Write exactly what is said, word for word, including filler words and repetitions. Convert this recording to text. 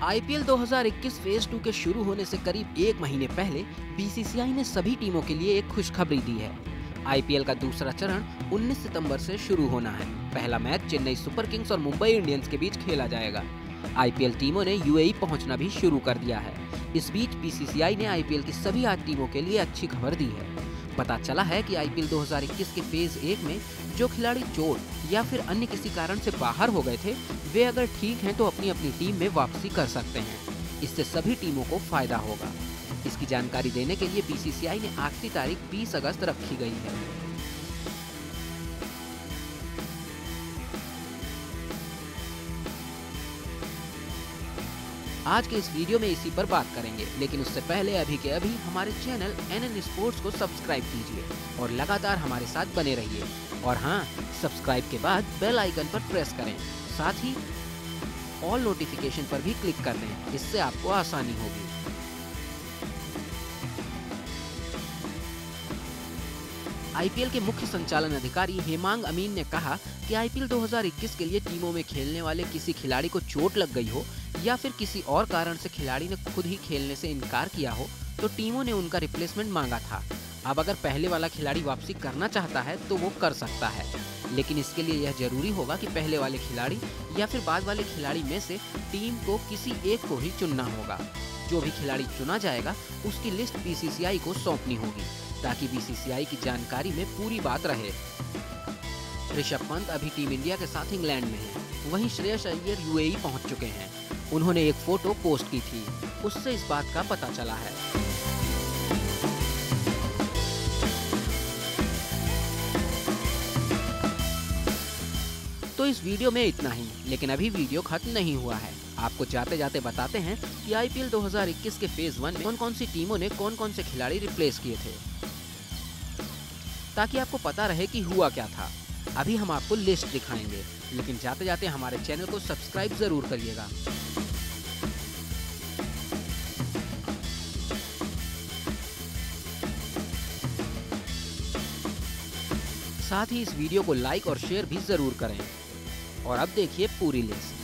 IPL दो हज़ार इक्कीस फेज टू के शुरू होने से करीब एक महीने पहले बीसीसीआई ने सभी टीमों के लिए एक खुशखबरी दी है। आईपीएल का दूसरा चरण उन्नीस सितंबर से शुरू होना है। पहला मैच चेन्नई सुपर किंग्स और मुंबई इंडियंस के बीच खेला जाएगा। आईपीएल टीमों ने यूएई पहुंचना भी शुरू कर दिया है। इस बीच बीसीसीआई ने आईपीएल की सभी आठ टीमों के लिए अच्छी खबर दी है। पता चला है कि आईपीएल दो हज़ार इक्कीस के फेज एक में जो खिलाड़ी चोट या फिर अन्य किसी कारण से बाहर हो गए थे, वे अगर ठीक हैं तो अपनी अपनी टीम में वापसी कर सकते हैं। इससे सभी टीमों को फायदा होगा। इसकी जानकारी देने के लिए बीसीसीआई ने आखिरी तारीख बीस अगस्त रखी गई है। आज के इस वीडियो में इसी पर बात करेंगे, लेकिन उससे पहले अभी के अभी हमारे चैनल एनएन स्पोर्ट्स को सब्सक्राइब कीजिए और लगातार हमारे साथ बने रहिए। और हाँ, सब्सक्राइब के बाद बेल आइकन पर प्रेस करें, साथ ही ऑल नोटिफिकेशन पर भी क्लिक कर दें। इससे आपको आसानी होगी। आईपीएल के मुख्य संचालन अधिकारी हेमांग अमीन ने कहा कि आईपीएल दो हज़ार इक्कीस के लिए टीमों में खेलने वाले किसी खिलाड़ी को चोट लग गई हो या फिर किसी और कारण से खिलाड़ी ने खुद ही खेलने से इनकार किया हो तो टीमों ने उनका रिप्लेसमेंट मांगा था। अब अगर पहले वाला खिलाड़ी वापसी करना चाहता है तो वो कर सकता है, लेकिन इसके लिए यह जरूरी होगा कि पहले वाले खिलाड़ी या फिर बाद वाले खिलाड़ी में से टीम को किसी एक को ही चुनना होगा। जो भी खिलाड़ी चुना जाएगा उसकी लिस्ट बीसीसीआई को सौंपनी होगी, ताकि बीसीसीआई की जानकारी में पूरी बात रहे। ऋषभ पंत अभी टीम इंडिया के साथ इंग्लैंड में है, वहीं श्रेयस अय्यर यूएई पहुंच चुके हैं। उन्होंने एक फोटो पोस्ट की थी, उससे इस बात का पता चला है। तो इस वीडियो में इतना ही, लेकिन अभी वीडियो खत्म नहीं हुआ है। आपको जाते जाते बताते हैं कि आईपीएल दो हज़ार इक्कीस के फेज वन में कौन कौन सी टीमों ने कौन कौन से खिलाड़ी रिप्लेस किए थे, ताकि आपको पता रहे कि हुआ क्या था। अभी हम आपको लिस्ट दिखाएंगे, लेकिन जाते जाते हमारे चैनल को सब्सक्राइब जरूर करिएगा। साथ ही इस वीडियो को लाइक और शेयर भी जरूर करें। और अब देखिए पूरी लिस्ट।